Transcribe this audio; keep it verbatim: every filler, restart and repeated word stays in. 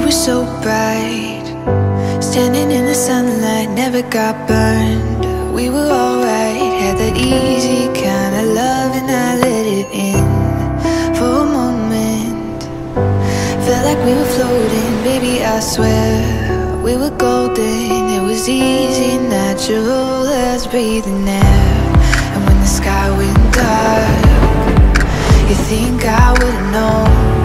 were so bright, standing in the sunlight, never got burned. We were alright, had that easy kind of love, and I let it in for a moment. Felt like we were floating, baby, I swear we were golden. It was easy, natural as breathing air. And when the sky went dark, you think I would've known